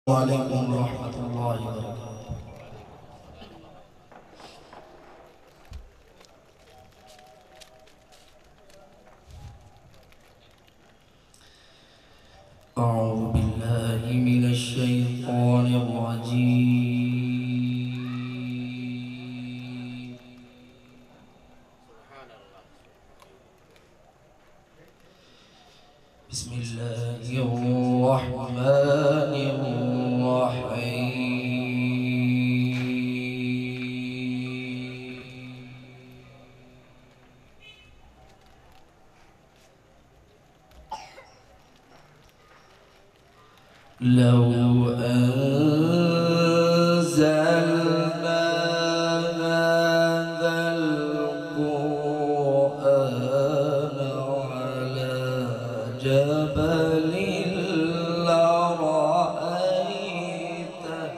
عليكم ورحمة الله وبركاته. أعوذ بالله من الشيطان الرجيم. بسم الله الرحمن الرحيم. لو أنزلنا هذا القرآن على جبل لرأيته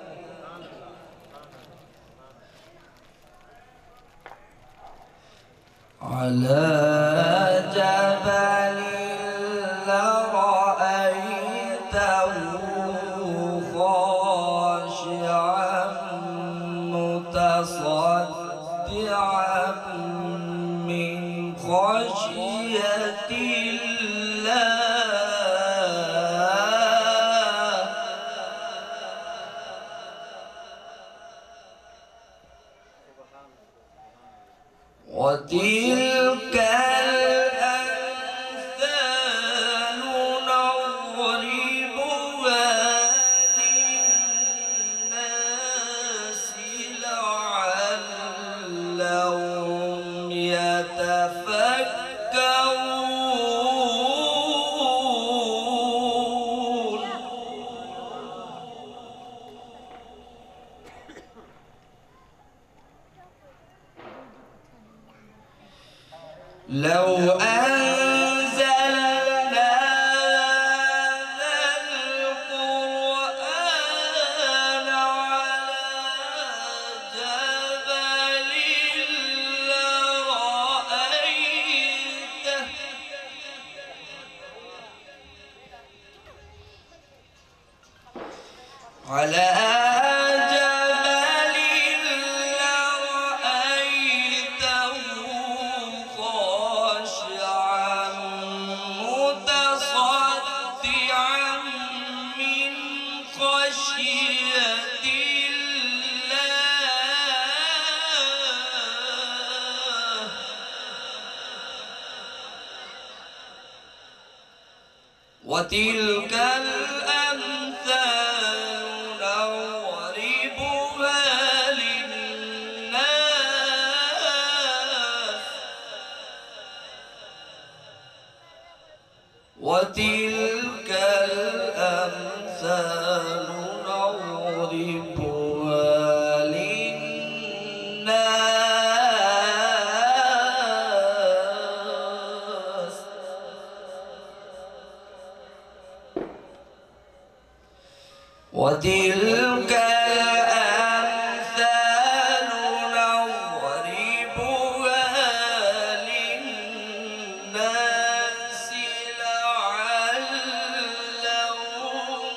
خاشعا متصدعا من خشية الله. وتلك الأمثال نضربها للناس لعلهم يتفكرون. لو أنزلنا هذا القرآن على جبل لرأيته خاشعا متصدعا من خشية الله. وتلك الأمثال نضربها للناس وتلك الأمثال نضربها للناس وتلك الأمثال نضربها للناس لعلهم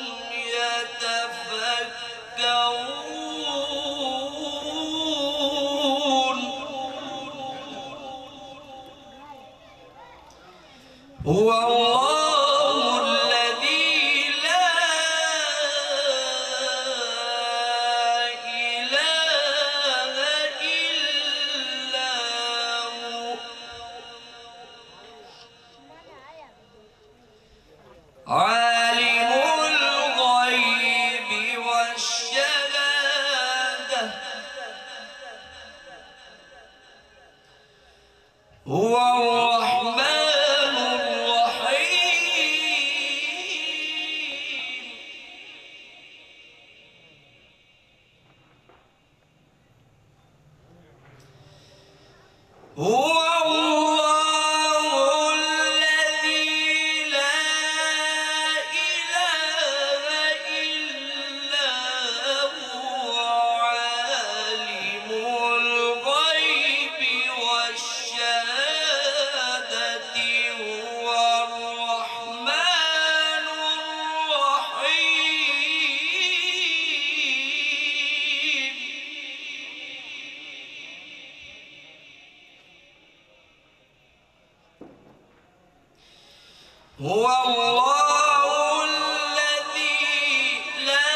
يتفكرون. هو الله الذي لا إله إلا هو عالم الغيب والشهادة. هو الرحمن الرحيم. هو الله الذي لا إله إلا هو عالم الغيب والشهادة. هو الرحمن الرحيم. هو الله الذي لا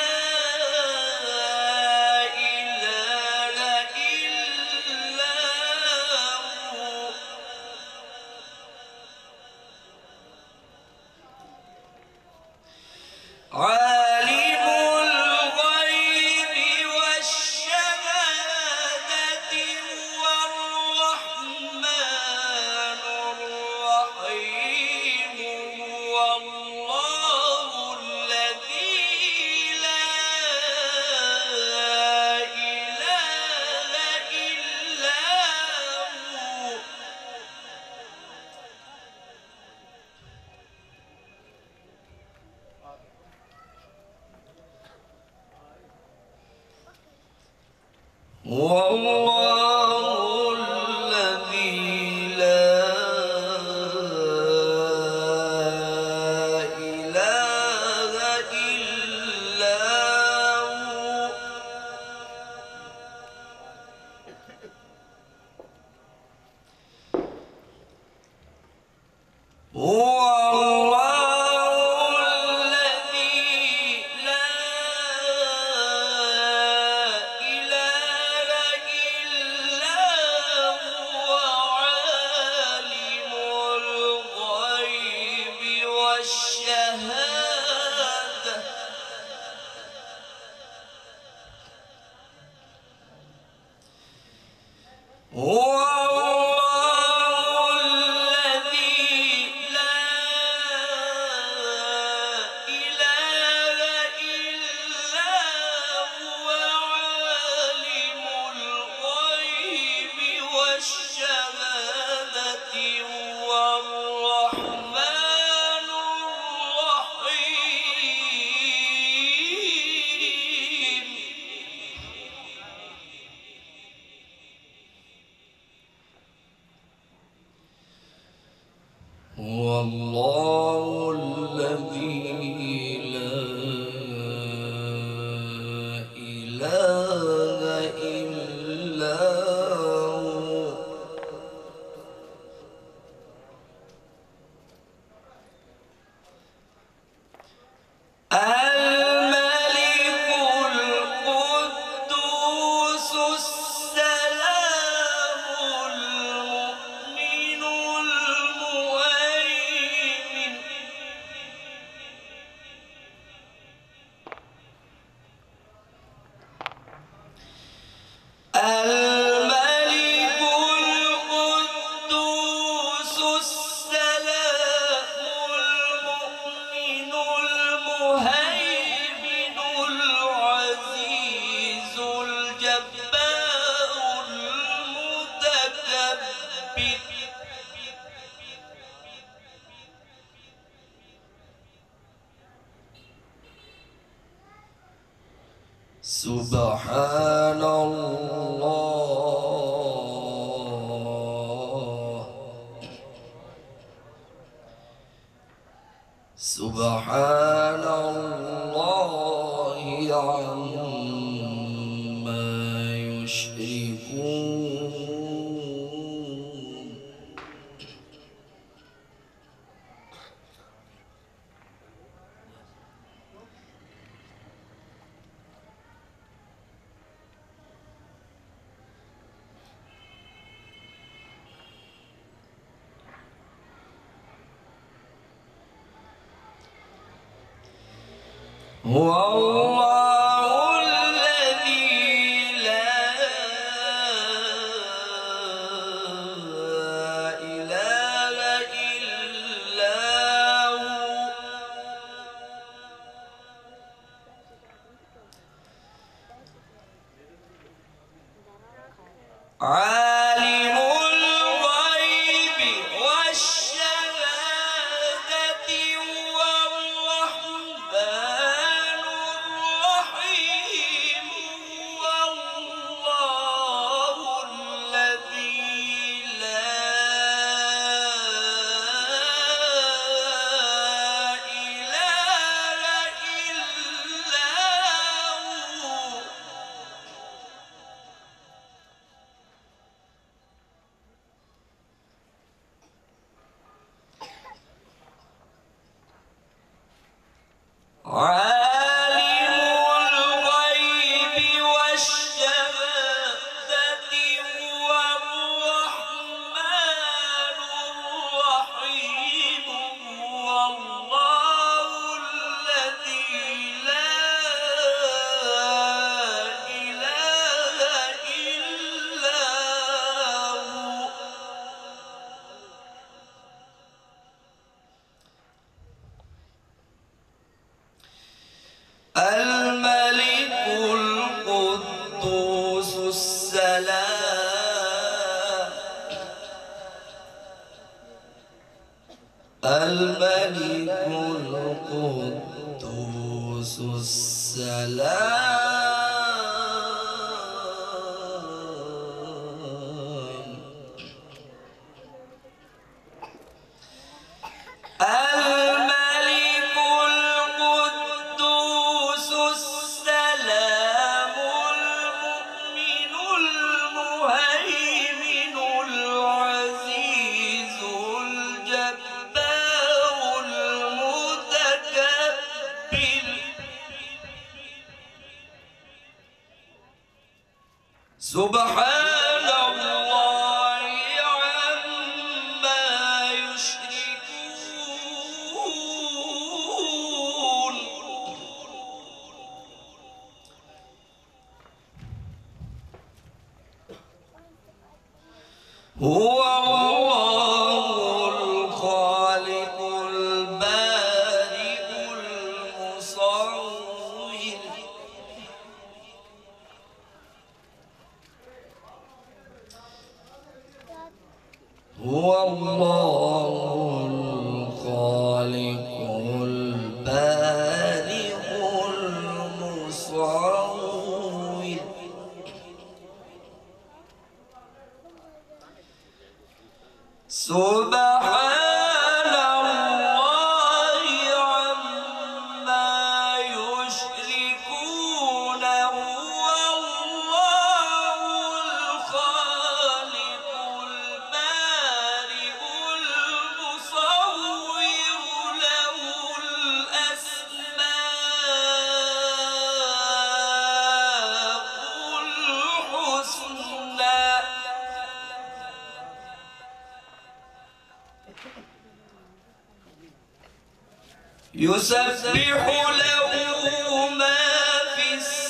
إله إلا هو عالم الغيب والشهادة هو الرحمن الرحيم هو الله الذي لا إله إلا هو هو الله الذي لا إله إلا هو الله الذي لا إله إلا هو عالم الغيب والشهادة هو الله الذي لا إله إلا هو عالم الغيب والشهادة هو الرحمن الرحيم هو الله الذي لا إله إلا هو الملك القدوس السلام المؤمن المهيمن الملك القدوس السلام المؤمن المهيمن العزيز الجبار المتكبر سبحان الله سبحان الله عما يشركون هو الله الذي لا إله إلا هو عالم الغيب والشهادة هو الرحمن الرحيم هو الله الذي لا إله إلا هو السلام الملك القدوس السلام المؤمن المهيمن العزيز الجبار المتكبر سبحان الله عما يشركون هو الله الخالق البارئ المصور هو الله الخالق البارئ المصور سبحان الله عما يشركون هو الله الخالق البارئ المصور له الأسماء الحسنى يسبح له ما في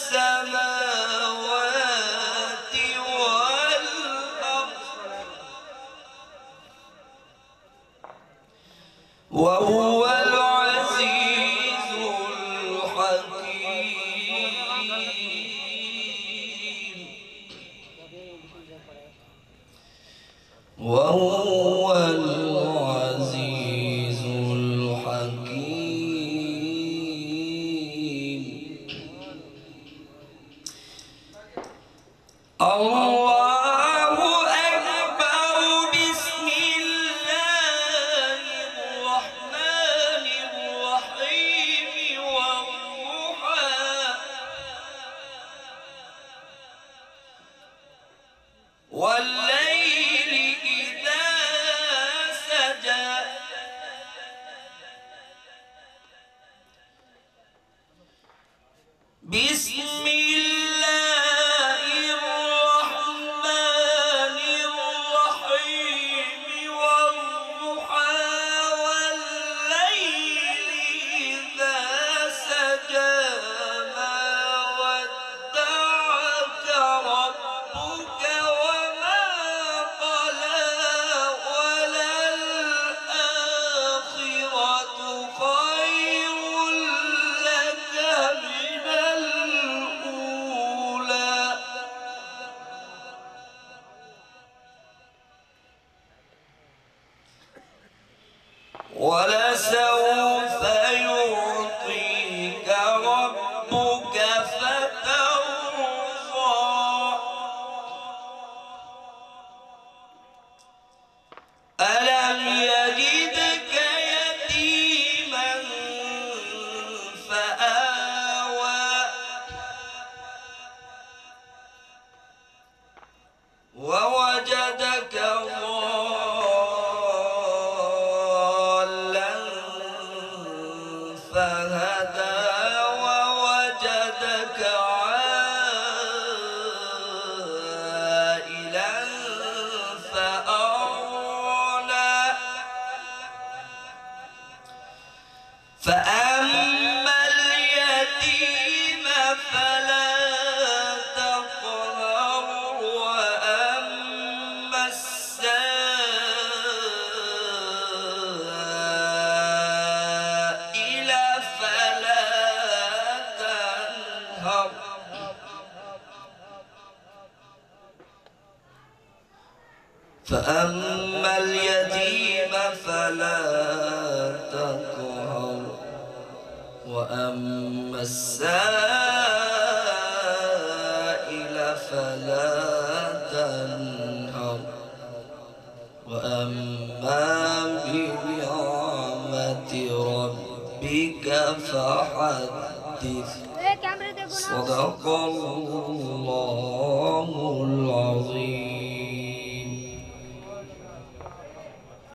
السماوات والأرض وهو العزيز الحكيم وهو العزيز الحكيم الله أكبر بسم الله الرحمن الرحيم والضحى والليل إذا سجى بسم الله الرحمن الرحيم والضحى والليل إذا سجى ما ودعك ربك وما قلى وللآخرة خير لك من الأولى ولسوف يعطيك ربك فترضى ألم يجدك يتيما فآوى ووجدك ضالا فهدى ووجدك عائلا فأغنى فأما اليتيم فلا تقهر وأما السائل فلا تنهر فأما اليتيم فلا تقهر وأما السائل فلا تنهر وأما بنعمة ربك فحدث صدق الله